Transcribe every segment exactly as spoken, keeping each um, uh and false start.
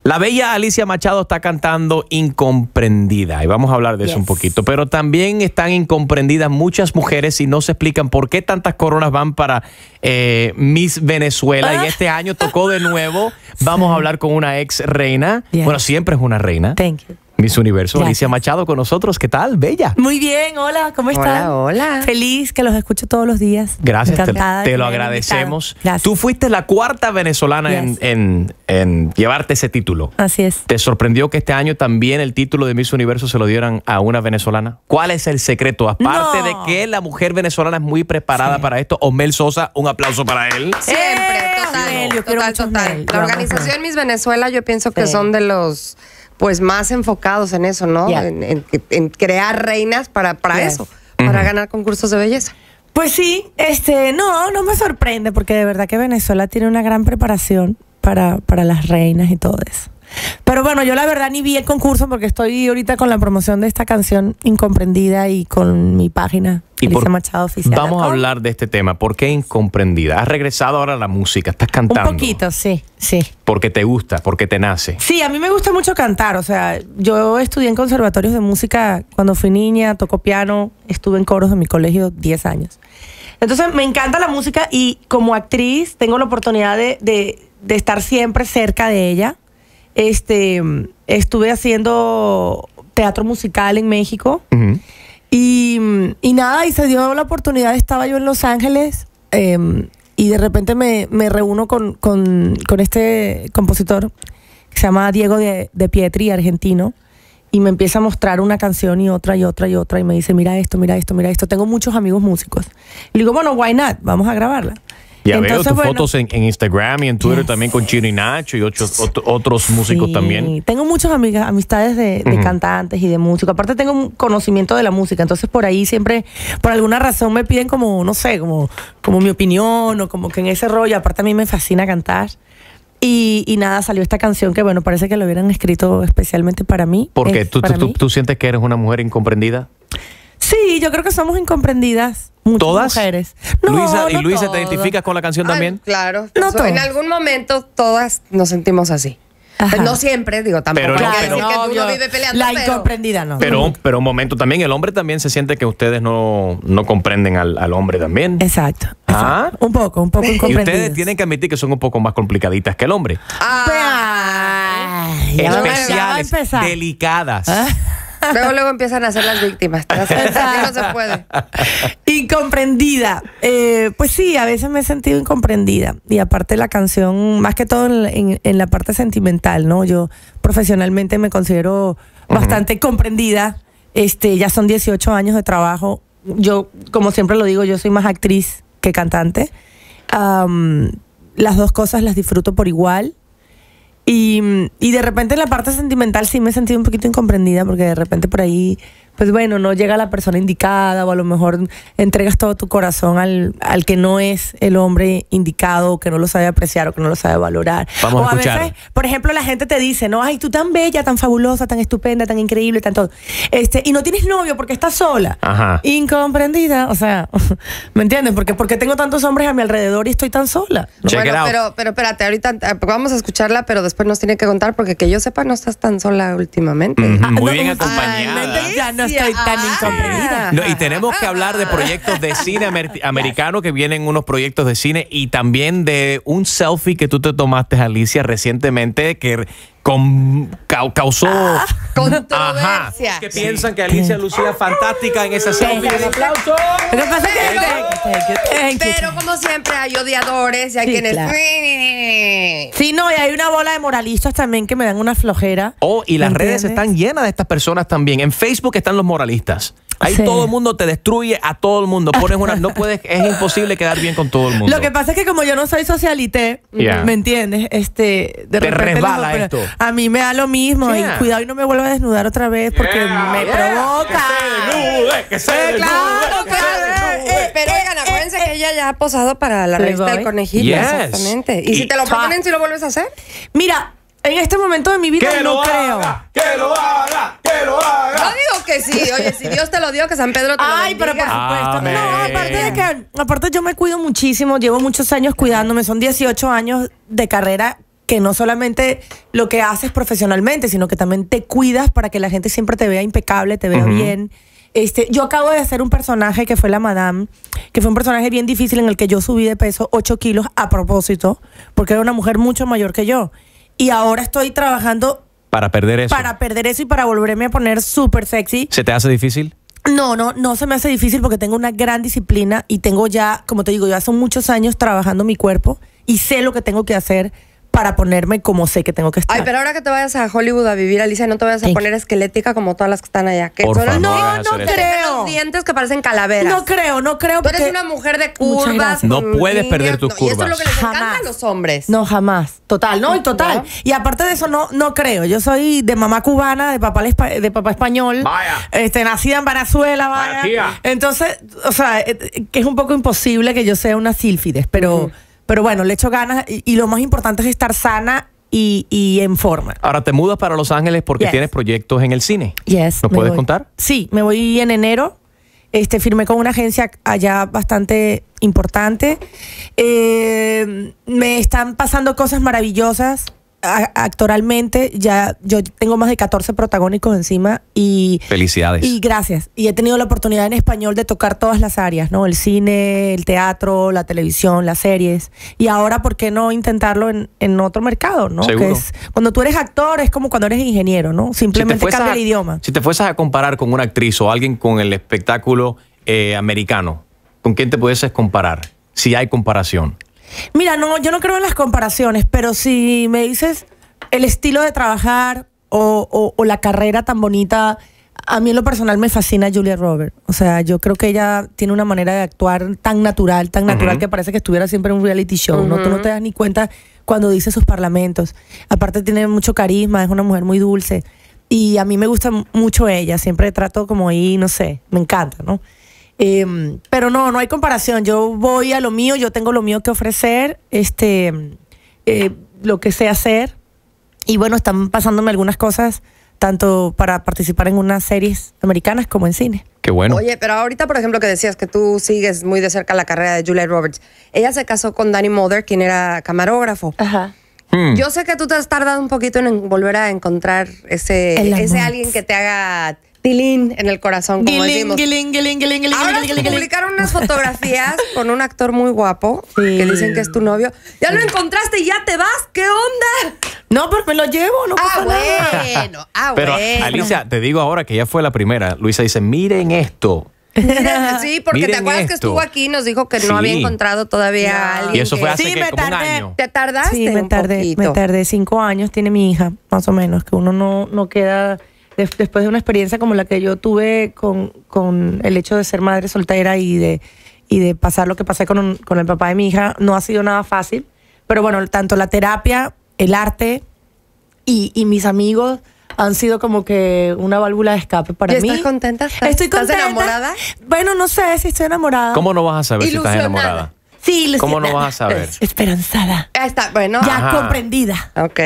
La bella Alicia Machado está cantando Incomprendida y vamos a hablar de yes. eso un poquito, pero también están incomprendidas muchas mujeres y no se explican por qué tantas coronas van para eh, Miss Venezuela ah. y este año tocó de nuevo. Vamos sí. a hablar con una ex reina, yes. bueno, siempre es una reina. Thank you. Miss Universo, Gracias. Alicia Machado con nosotros. ¿Qué tal, bella? Muy bien, hola, ¿cómo están? Hola, hola. Feliz que los escucho todos los días. Gracias, te, te lo agradecemos. Gracias. Tú fuiste la cuarta venezolana yes. en, en, en llevarte ese título. Así es. ¿Te sorprendió que este año también el título de Miss Universo se lo dieran a una venezolana? ¿Cuál es el secreto? Aparte no. de que la mujer venezolana es muy preparada sí. para esto. Osmel Sosa, un aplauso para él. Siempre, eh, total, Osmel, yo total, total. La organización Miss Venezuela yo pienso que sí. son de los... pues más enfocados en eso, ¿no? Yeah. En, en, en crear reinas para, para yes. eso, para uh-huh. ganar concursos de belleza. Pues sí, este, no, no me sorprende porque de verdad que Venezuela tiene una gran preparación para, para las reinas y todo eso. Pero bueno, yo la verdad ni vi el concurso porque estoy ahorita con la promoción de esta canción Incomprendida y con mi página Alicia Machado Oficial. Vamos a hablar de este tema. ¿Por qué Incomprendida? Has regresado ahora a la música, estás cantando. Un poquito, sí, sí. Porque te gusta, porque te nace. Sí, a mí me gusta mucho cantar. O sea, yo estudié en conservatorios de música cuando fui niña, tocó piano, estuve en coros de mi colegio diez años. Entonces me encanta la música y como actriz tengo la oportunidad de, de, de estar siempre cerca de ella. Este, estuve haciendo teatro musical en México uh-huh. y, y nada, y se dio la oportunidad, estaba yo en Los Ángeles eh, y de repente me, me reúno con, con, con este compositor que se llama Diego de, de Pietri, argentino, y me empieza a mostrar una canción y otra y otra y otra y me dice, mira esto, mira esto, mira esto, tengo muchos amigos músicos. Y le digo, bueno, why not, vamos a grabarla. Ya Entonces, veo tus bueno, fotos en, en Instagram y en Twitter yes. también con Chino y Nacho y otros, otro, otros músicos sí, también. Tengo muchas amigas, amistades de, de uh-huh. cantantes y de músicos. Aparte tengo un conocimiento de la música, entonces por ahí siempre, por alguna razón me piden como, no sé, como, como mi opinión o como que en ese rollo. Aparte a mí me fascina cantar. Y, y nada, salió esta canción que bueno, parece que lo hubieran escrito especialmente para mí. ¿Por qué? ¿Tú, para tú, tú sientes que eres una mujer incomprendida? Sí, yo creo que somos incomprendidas. Muchas ¿Todas? mujeres. No, Luisa, ¿y no Luisa todas. te identificas con la canción Ay, también? claro. No so, en algún momento todas nos sentimos así. Ajá. No siempre, digo, tampoco. Pero hay no, que pero, decir que no, uno yo, vive peleando. La pero, incomprendida no. Pero, pero un momento también, el hombre también se siente que ustedes no, no comprenden al, al hombre también. Exacto. ¿Ah? exacto. Un poco, un poco incomprendidas. Y ustedes tienen que admitir que son un poco más complicaditas que el hombre. Ah. Ay, especiales, delicadas. ¿Ah? Luego, luego empiezan a ser las víctimas. Así no se puede. Incomprendida. Eh, pues sí, a veces me he sentido incomprendida. Y aparte la canción, más que todo en, en, en la parte sentimental, ¿no? Yo profesionalmente me considero uh-huh. bastante comprendida. Este, ya son dieciocho años de trabajo. Yo, como siempre lo digo, yo soy más actriz que cantante. Um, las dos cosas las disfruto por igual. Y, y de repente en la parte sentimental sí me he sentido un poquito incomprendida porque de repente por ahí, pues bueno, no llega la persona indicada o a lo mejor entregas todo tu corazón al, al que no es el hombre indicado o que no lo sabe apreciar o que no lo sabe valorar. Vamos o a escuchar. A veces, por ejemplo, la gente te dice, no, ay, tú tan bella, tan fabulosa, tan estupenda, tan increíble, tan todo. Este, y no tienes novio porque estás sola. Ajá. Incomprendida, o sea, ¿me entiendes? Porque, porque tengo tantos hombres a mi alrededor y estoy tan sola. ¿No? Bueno, pero, pero espérate, ahorita vamos a escucharla, pero después nos tiene que contar porque que yo sepa no estás tan sola últimamente. Mm, Ah, muy no, bien ay, acompañada. Ya no estoy tan Ah. incomprendida. No, y tenemos que hablar de proyectos de cine amer americano, que vienen unos proyectos de cine y también de un selfie que tú te tomaste, Alicia, recientemente que con, ca causó ah, controversia. Ajá, que piensan que Alicia lucía fantástica en esa selfie. Un aplauso. Lo que pasa es que Pero, pero como siempre hay odiadores y hay Sí, quienes claro. Sí, no, y hay una bola de moralistas también que me dan una flojera. Oh, y las ¿Me redes entiendes? están llenas de estas personas también. En Facebook están los moralistas. Ahí Sí. todo el mundo te destruye a todo el mundo. Pones una, no puedes, es imposible quedar bien con todo el mundo. Lo que pasa es que como yo no soy socialité, Yeah. ¿me entiendes? Este, de Te repente resbala pero esto. A mí me da lo mismo Yeah. y cuidado y no me vuelva a desnudar otra vez porque Yeah, me yeah. provoca. Que se desnude, que se Eh, desnude, claro, que claro. se desnude. Eh, Pero eh, oigan, eh, acuérdense eh, que ella ya ha posado para la Playboy. revista del conejillo. Yes. Exactamente. Y, Y- si te lo proponen, si lo vuelves a hacer. Mira, en este momento de mi vida Que no lo creo. haga, que lo haga, que lo haga. No digo que sí. Oye, si Dios te lo dio, que San Pedro te lo Ay, pero por bendiga. supuesto. Amén. No, aparte de que, aparte yo me cuido muchísimo, llevo muchos años cuidándome, son dieciocho años de carrera que no solamente lo que haces profesionalmente, sino que también te cuidas para que la gente siempre te vea impecable, te vea uh-huh. bien. Este, yo acabo de hacer un personaje que fue la Madame, que fue un personaje bien difícil en el que yo subí de peso ocho kilos a propósito, porque era una mujer mucho mayor que yo. Y ahora estoy trabajando para perder eso. Para perder eso y para volverme a poner súper sexy. ¿Se te hace difícil? No, no, no se me hace difícil porque tengo una gran disciplina y tengo ya, como te digo, ya son muchos años trabajando mi cuerpo y sé lo que tengo que hacer para ponerme como sé que tengo que estar. Ay, pero ahora que te vayas a Hollywood a vivir, Alicia, no te vayas a poner esquelética como todas las que están allá. Que Por favor, no, no, no creo. Los dientes que parecen calaveras. No creo, no creo. Tú eres una mujer de curvas. No puedes líneas, perder tus no, curvas. Y eso es lo que les jamás. encanta a los hombres. No, jamás. Total, no, y total. ¿No? Y aparte de eso, no, no creo. Yo soy de mamá cubana, de papá, de papá español. Vaya. Este, nacida en Venezuela, vaya. vaya Entonces, o sea, que es un poco imposible que yo sea una sílfides, pero, uh-huh. pero bueno, le echo ganas y, y lo más importante es estar sana Y, y en forma. Ahora te mudas para Los Ángeles porque yes. tienes proyectos en el cine. Yes, ¿Nos puedes voy. contar? Sí, me voy en enero. Este, firmé con una agencia allá bastante importante. Eh, me están pasando cosas maravillosas a, actoralmente. Ya yo tengo más de catorce protagónicos encima y felicidades. Y gracias. Y he tenido la oportunidad en español de tocar todas las áreas, ¿no? El cine, el teatro, la televisión, las series. Y ahora, ¿por qué no intentarlo en, en otro mercado, ¿no? Seguro. Que es, cuando tú eres actor es como cuando eres ingeniero, ¿no? Simplemente si cambia a, el idioma. Si te fueses a comparar con una actriz o alguien con el espectáculo eh, americano, ¿con quién te pudieses comparar? Si hay comparación. Mira, no, yo no creo en las comparaciones, pero si me dices el estilo de trabajar o, o, o la carrera tan bonita, a mí en lo personal me fascina Julia Roberts. O sea, yo creo que ella tiene una manera de actuar tan natural, tan natural uh-huh. que parece que estuviera siempre en un reality show, uh-huh. ¿no? Tú no te das ni cuenta cuando dice sus parlamentos. Aparte tiene mucho carisma, es una mujer muy dulce. Y a mí me gusta mucho ella, siempre trato como ahí, no sé, me encanta, ¿no? Eh, pero no, no hay comparación. Yo voy a lo mío, yo tengo lo mío que ofrecer, este, eh, lo que sé hacer. Y bueno, están pasándome algunas cosas, tanto para participar en unas series americanas como en cine. Qué bueno. Oye, pero ahorita, por ejemplo, que decías que tú sigues muy de cerca la carrera de Julia Roberts. Ella se casó con Danny Mulder, quien era camarógrafo. Ajá. Hmm. Yo sé que tú te has tardado un poquito en volver a encontrar ese, ese alguien que te haga tilín en el corazón, como Guilín, decimos. Guilín, guilín, guilín, guilín, Ahora guilín, guilín, publicaron unas fotografías con un actor muy guapo, sí. que dicen que es tu novio. Ya lo encontraste y ya te vas. ¿Qué onda? No, pero me lo llevo, no pasa ah, nada. bueno, ah, Pero bueno. Alicia, te digo ahora que ella fue la primera. Luisa dice, miren esto. Miren, sí, porque Miren te acuerdas esto. que estuvo aquí y nos dijo que Sí. no había encontrado todavía No. a alguien. Y eso fue que- hace Sí, que, me como un tardé. año. ¿Te tardaste Sí, me un tardé, poquito? me tardé cinco años, tiene mi hija, más o menos, que uno no, no queda, de- después de una experiencia como la que yo tuve con, con el hecho de ser madre soltera y de, y de pasar lo que pasé con, un- con el papá de mi hija, no ha sido nada fácil, pero bueno, tanto la terapia, el arte y, y mis amigos han sido como que una válvula de escape para ¿Y mí. estás contenta? ¿Estás- Estoy estás contenta. enamorada? Bueno, no sé si estoy enamorada. ¿Cómo no vas a saber si estás Ilusionada. enamorada? Sí, ilusionada. ¿Cómo no vas a saber? Esperanzada. Ya está, bueno. Ya Ajá. comprendida. Ok.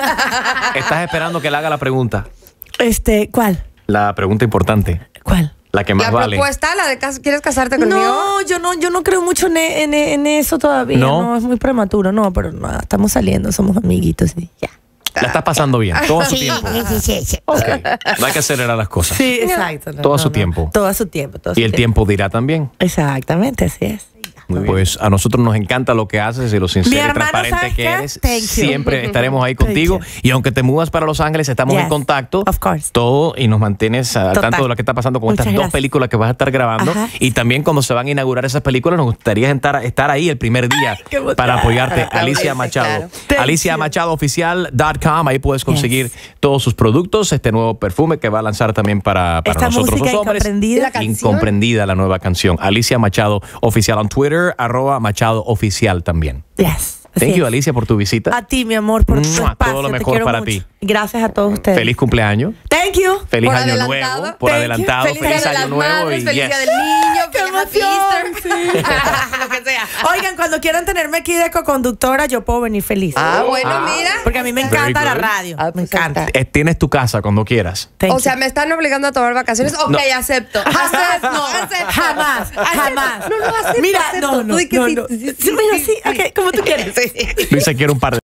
Estás esperando que le haga la pregunta. Este, ¿cuál? La pregunta importante. ¿Cuál? La que más La vale. propuesta, la de cas- ¿quieres casarte conmigo? No, yo no, yo no creo mucho en, e- en e- en eso todavía. ¿No? ¿No? Es muy prematuro, no, pero no, estamos saliendo, somos amiguitos y ya. La estás pasando bien. Todo a su tiempo. sí, sí, sí. Ok. No hay que acelerar las cosas. Sí, exacto. no, Todo a no, su no. tiempo. Todo a su tiempo. Todo a Y su el tiempo dirá también. Exactamente, así es. Pues a nosotros nos encanta lo que haces y lo sincero Mi y hermano, transparente ¿sabes que qué? eres. Thank you. Siempre estaremos ahí Thank contigo. you. Y aunque te mudas para Los Ángeles, estamos Yes, en contacto. of course. Todo y nos mantienes al Total. tanto de lo que está pasando con Muchas estas dos gracias. películas que vas a estar grabando. Ajá. Y también cuando se van a inaugurar esas películas, nos gustaría estar, estar ahí el primer día qué emoción. para apoyarte. Para Alicia aplaudirte, Machado. claro. Thank Alicia you. Machado Oficial punto com. Ahí puedes conseguir Yes. todos sus productos. Este nuevo perfume que va a lanzar también para, para Esta nosotros música los hombres. incomprendida. ¿Y la canción? Incomprendida, la nueva canción. Alicia Machado Oficial en Twitter, arroba Machado Oficial también. Yes. así Thank you, es. Alicia, por tu visita. A ti, mi amor, por tu Mua, espacio. todo lo te mejor quiero para mucho. ti. Gracias a todos ustedes. Feliz cumpleaños. Thank you. Feliz Por año adelantado. nuevo. Por Thank you. adelantado. Feliz Feliz, Día de año las nuevo. Madres, y feliz yes. Día del Niño, ¡Qué feliz Happy emoción! Easter. Sí. Lo que sea. Oigan, cuando quieran tenerme aquí de co-conductora, yo puedo venir feliz. Ah, bueno, Ah. mira. Porque a mí me Very encanta la good. radio. Ah, me pues encanta. está. Eh, Tienes tu casa cuando quieras. Thank O you. sea, me están obligando a tomar vacaciones. Ok, No. acepto. Jamás, Acepto, no, acepto. jamás, Acepto. jamás. No, no, acepto, Mira, acepto. no, Tú no, di que no, sí, no. sí, sí, Sí, bueno, sí, sí, sí. ok, como tú quieres. Sí. Luisa quiere un par de